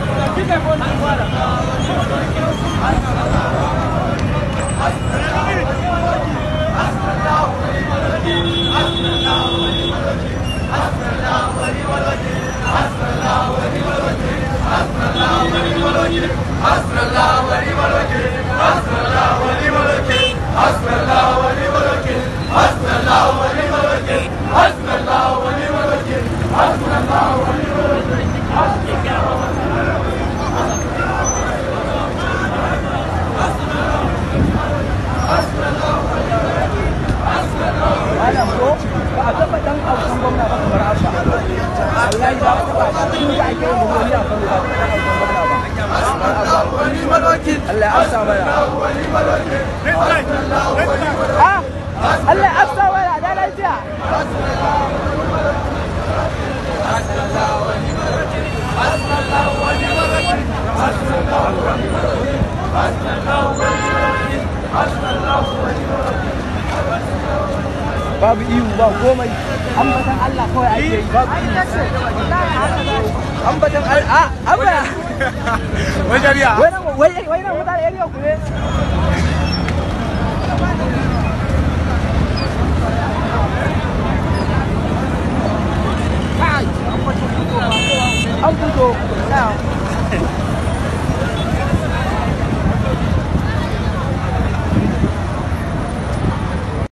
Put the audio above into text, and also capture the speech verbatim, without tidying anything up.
babu ihu ba komai ambatan Allah kawai ake yi babu ambatan Allah a abaya wai jariya wai wai na mutane area ku ne an fito now